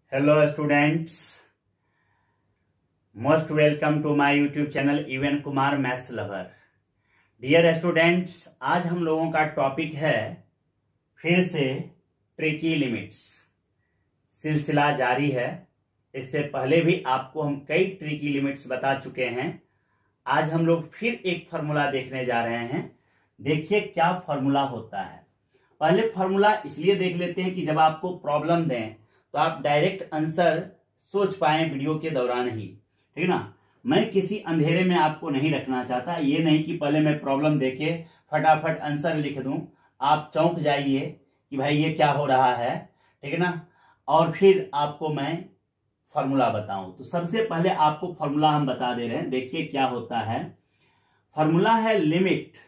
Hello students, most welcome to my YouTube channel Ivan Kumar maths lover. Dear students, आज हम लोगों का topic है फिर से ट्रिकी लिमिट्स। सिलसिला जारी है। इससे पहले भी आपको हम कई ट्रिकी लिमिट्स बता चुके हैं। आज हम लोग फिर एक फॉर्मूला देखने जा रहे हैं। देखिए क्या फॉर्मूला होता है। पहले फॉर्मूला इसलिए देख लेते हैं कि जब आपको प्रॉब्लम दें तो आप डायरेक्ट आंसर सोच पाए वीडियो के दौरान ही, ठीक ना। मैं किसी अंधेरे में आपको नहीं रखना चाहता। ये नहीं कि पहले मैं प्रॉब्लम देके फटाफट आंसर लिख दूं, आप चौंक जाइए कि भाई ये क्या हो रहा है, ठीक है ना, और फिर आपको मैं फॉर्मूला बताऊं। तो सबसे पहले आपको फॉर्मूला हम बता दे रहे हैं। देखिए क्या होता है। फॉर्मूला है लिमिट।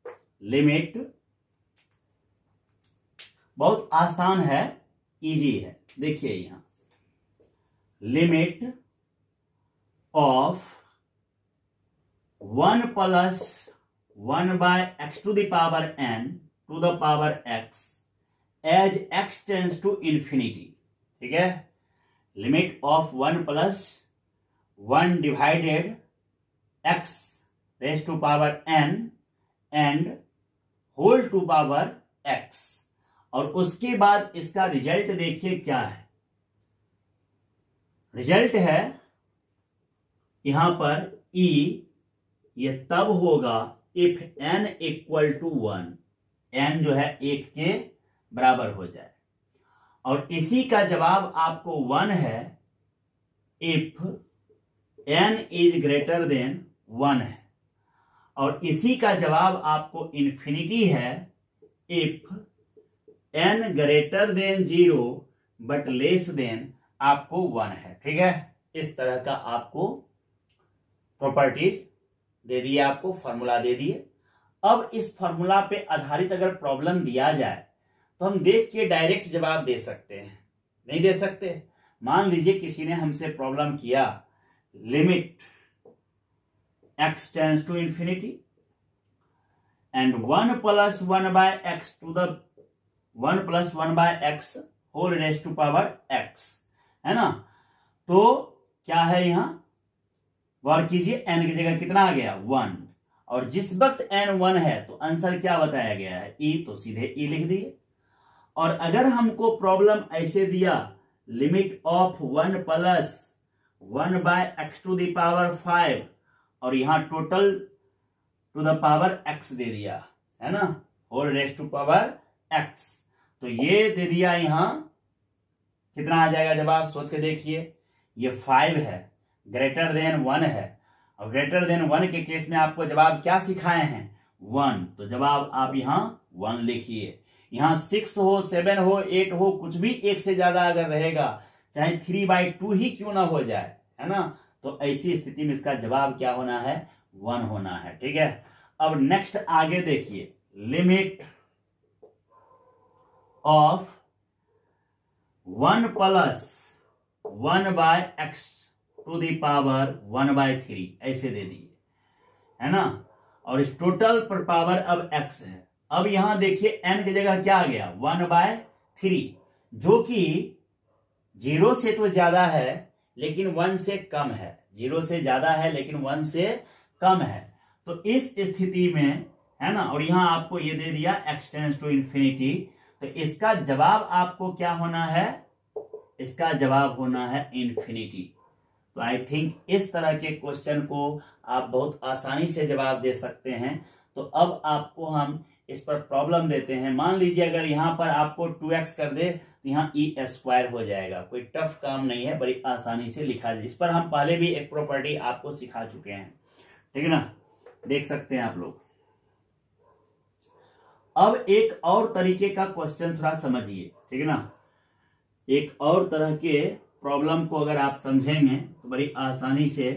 बहुत आसान है, इजी है। देखिए यहां limit of 1 plus 1 by x to the power n to the power x as x tends to infinity. ठीक है, limit of 1 plus 1 divided x raise to power n and whole to power x। और उसके बाद इसका result देखिए क्या है। Result है यहां पर e, ये तब होगा if n equal to 1, n जो है 1 के बराबर हो जाए। और इसी का जवाब आपको 1 है if n is greater than 1 है। और इसी का जवाब आपको इंफिनिटी है if n greater than 0 but less than आपको 1 है। ठीक है, इस तरह का आपको प्रॉपर्टीज दे दिए, आपको फॉर्मूला दे दिए। अब इस फॉर्मूला पे आधारित अगर प्रॉब्लम दिया जाए तो हम देख के डायरेक्ट जवाब दे सकते हैं, नहीं दे सकते। मान लीजिए किसी ने हमसे प्रॉब्लम किया limit x tends to infinity and 1 plus 1 by x to the 1 plus 1 by x whole raise to power x, है ना। तो क्या है यहां, गौर कीजिए, n की जगह कितना आ गया 1। और जिस वक्त n 1 है तो आंसर क्या बताया गया है e, तो सीधे e लिख दिए। और अगर हमको प्रॉब्लम ऐसे दिया limit of 1 plus 1 by x to the power 5 और यहां total to the power x दे दिया, है ना, whole raise to power x, तो ये दे दिया। यहां कितना आ जाएगा जवाब, सोच के देखिए। ये 5 है, ग्रेटर देन 1 है, और ग्रेटर देन 1 के केस में आपको जवाब क्या सिखाए हैं 1, तो जवाब आप यहां 1 लिखिए। यहां 6 हो 7 हो 8 हो, कुछ भी एक से ज्यादा अगर रहेगा, चाहे 3/2 ही क्यों ना हो जाए, है ना, तो ऐसी स्थिति में इसका जवाब क्या होना है 1 होना है। ठीक है, अब नेक्स्ट आगे देखिए, limit of 1 plus 1 by x to the power 1/3 ऐसे दे दिए, है ना। और इस टोटल पर पावर अब x है। अब यहां देखिए n की जगह क्या आ गया 1/3, जो कि 0 से तो ज्यादा है लेकिन 1 से कम है, 0 से ज्यादा है लेकिन 1 से कम है। तो इस स्थिति में, है ना, और यहां आपको ये दे दिया x टेंस टू इंफिनिटी, तो इसका जवाब आपको क्या होना है, इसका जवाब होना है इंफिनिटी। तो आई थिंक इस तरह के क्वेश्चन को आप बहुत आसानी से जवाब दे सकते हैं। तो अब आपको हम इस पर प्रॉब्लम देते हैं। मान लीजिए अगर यहां पर आपको 2x कर दे तो यहां e² हो जाएगा। कोई टफ काम नहीं है, बड़ी आसानी से लिखा जाए। इस पर हम पहले भी एक प्रॉपर्टी आपको सिखा चुके हैं, ठीक है ना, देख सकते हैं आप लोग। अब एक और तरीके का क्वेश्चन थोड़ा समझिए, ठीक है ना। एक और तरह के प्रॉब्लम को अगर आप समझेंगे तो बड़ी आसानी से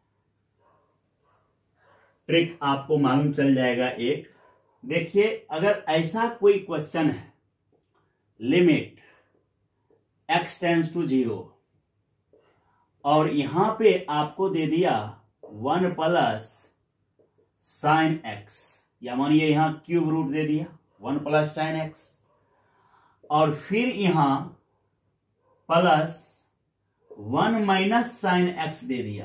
ट्रिक आपको मालूम चल जाएगा। एक देखिए, अगर ऐसा कोई क्वेश्चन है लिमिट x टेंस टू 0 और यहां पे आपको दे दिया 1 प्लस साइन x, या मानिए यहां क्यूब रूट दे दिया 1 प्लस साइन x, और फिर यहां प्लस 1 माइनस साइन एक्स दे दिया,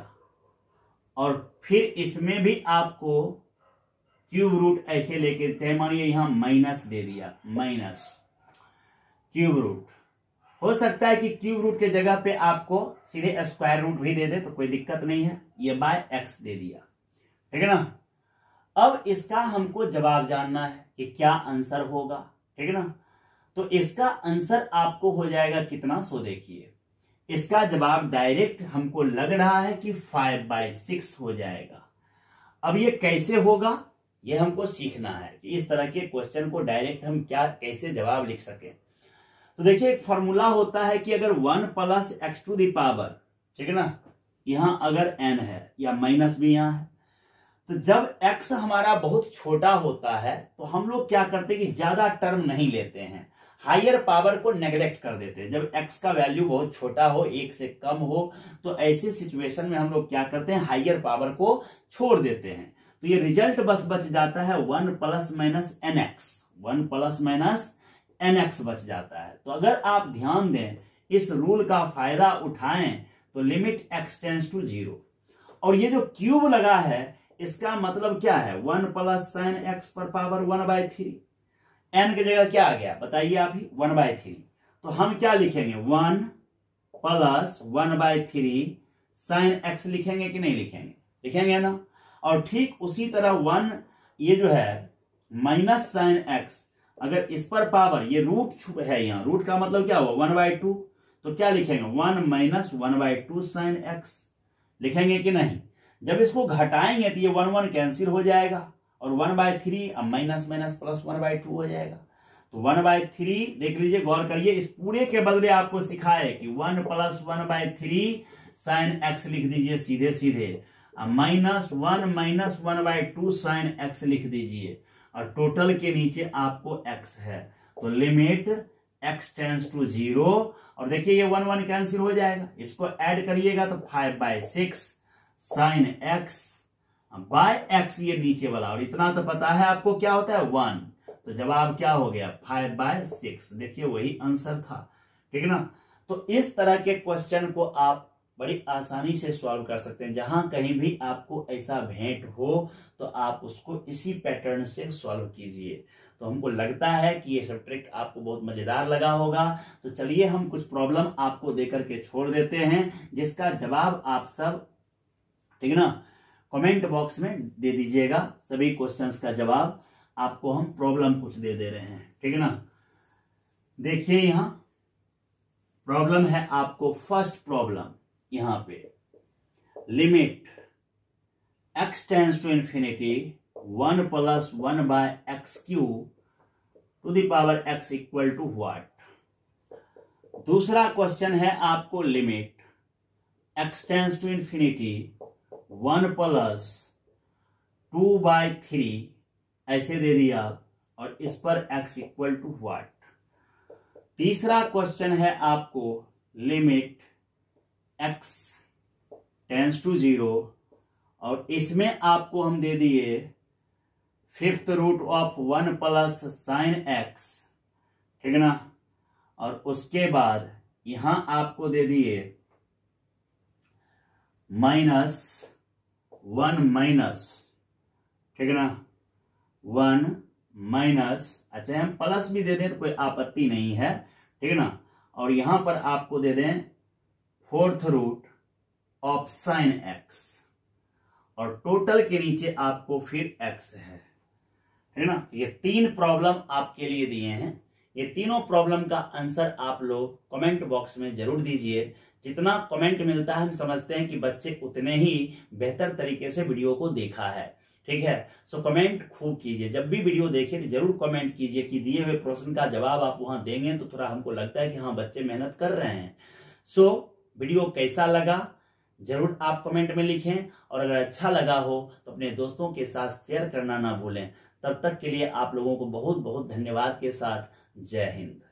और फिर इसमें भी आपको क्यूब रूट ऐसे लेके, चाहे मानिए यहां माइनस दे दिया, माइनस क्यूब रूट। हो सकता है कि क्यूब रूट के जगह पे आपको सीधे स्क्वायर रूट भी दे दे तो कोई दिक्कत नहीं है, ये बाय एक्स दे दिया, ठीक है ना। अब इसका हमको जवाब जानना है कि क्या आंसर होगा, ठीक है ना। तो इसका आंसर आपको हो जाएगा कितना, सो देखिए इसका जवाब डायरेक्ट हमको लग रहा है कि 5/6 हो जाएगा। अब ये कैसे होगा ये हमको सीखना है कि इस तरह के क्वेश्चन को डायरेक्ट हम क्या कैसे जवाब लिख सके। तो देखिए एक फॉर्मूला होता है कि अगर 1 plus x to the power, ठीक है ना, यहां अगर n है या माइनस भी यहां है, तो जब x हमारा बहुत छोटा होता है तो हम लोग क्या करते हैं कि ज्यादा टर्म नहीं लेते हैं, हायर पावर को नेग्लेक्ट कर देते हैं। जब x का वैल्यू बहुत छोटा हो, 1 से कम हो, तो ऐसी सिचुएशन में हम लोग क्या करते हैं, हायर पावर को छोड़ देते हैं। तो ये रिजल्ट बस बच जाता है 1 plus minus n x, 1 plus minus n x बच जाता है। तो अगर आप ध्यान दें, इस रूल का फायदा उठाएं तो लिमिट x टेंड्स टू 0, और ये जो क्यूब लगा है इसका मतलब क्या है, 1 प्लस साइन एक्स पर पावर 1/3। n की जगह क्या आ गया बताइए आप ही, 1/3। तो हम क्या लिखेंगे, 1 प्लस 1/3 साइन एक्स लिखेंगे कि नहीं लिखेंगे, लिखेंगे ना। और ठीक उसी तरह 1 ये जो है माइनस साइन एक्स, अगर इस पर पावर, ये रूट है, यहाँ रूट का मतलब क्या हुआ 1/2, तो क्या लिखेंगे 1 माइनस 1/2 साइन एक्स लिखेंगे कि नहीं। जब इसको घटाएंगे तो ये 1 1 कैंसिल हो जाएगा, और 1/3 अब माइनस माइनस प्लस 1/2 हो जाएगा। तो 1/3 देख लीजिए, गौर करिए, इस पूरे के बदले आपको सिखाए कि 1 प्लस 1/3 साइन एक्स लिख दीजिए सीधे सीधे, माइनस 1 माइनस 1/2 साइन एक्स लिख दीजिए, और टोटल के नीचे आपको x है। तो लिमिट x टेंड्स टू 0, और देखिए ये 1 1 कैंसिल हो जाएगा, इसको ऐड करिएगा तो 5/6 साइन x बाय x, ये नीचे वाला, और इतना तो पता है आपको क्या होता है 1, तो जवाब क्या हो गया 5/6। देखिए वही आंसर था, ठीक है ना। तो इस तरह के क्वेश्चन को आप बड़ी आसानी से सॉल्व कर सकते हैं। जहां कहीं भी आपको ऐसा भेंट हो तो आप उसको इसी पैटर्न से सॉल्व कीजिए। तो हमको लगता है कि ये सब ट्रिक आपको बहुत मजेदार लगा होगा। तो चलिए हम कुछ प्रॉब्लम आपको देकर के छोड़ देते हैं, जिसका जवाब आप सब, ठीक है ना, कमेंट बॉक्स में दे दीजिएगा। सभी क्वेश्चंस का जवाब आपको हम प्रॉब्लम कुछ दे दे रहे हैं, ठीक है ना। देखिए यहां प्रॉब्लम है आपको, फर्स्ट प्रॉब्लम यहां पे, limit x tends to infinity 1 plus 1/x³ to the power x equal to what. दूसरा क्वेश्चन है आपको, limit x tends to infinity 1 plus 2/3 ऐसे दे दिया, और इस पर x इक्वल टू व्हाट। तीसरा क्वेश्चन है आपको, लिमिट x टेंड्स टू 0, और इसमें आपको हम दे दिए 5th root of 1 plus sine x, ठीक है ना, और उसके बाद यहां आपको दे दिए -1 माइनस, ठीक है ना, 1 माइनस, अच्छा हम प्लस भी दे दें तो कोई आपत्ति नहीं है, ठीक है ना, और यहां पर आपको दे दें 4th root of sine x, और टोटल के नीचे आपको फिर x है ना। ये 3 प्रॉब्लम आपके लिए दिए हैं। ये तीनों प्रॉब्लम का आंसर आप लोग कमेंट बॉक्स में जरूर दीजिए। जितना कमेंट मिलता है हम समझते हैं कि बच्चे उतने ही बेहतर तरीके से वीडियो को देखा है, ठीक है। सो कमेंट खूब कीजिए, जब भी वीडियो देखें तो जरूर कमेंट कीजिए कि दिए हुए प्रश्न का जवाब आप वहां देंगे तो थोड़ा हमको लगता है कि हाँ बच्चे मेहनत कर रहे हैं। सो वीडियो कैसा लगा जरूर आप कमेंट में लिखें, और अगर अच्छा लगा हो तो अपने दोस्तों के साथ शेयर करना ना भूलें। तब तक के लिए आप लोगों को बहुत बहुत धन्यवाद के साथ जय हिंद।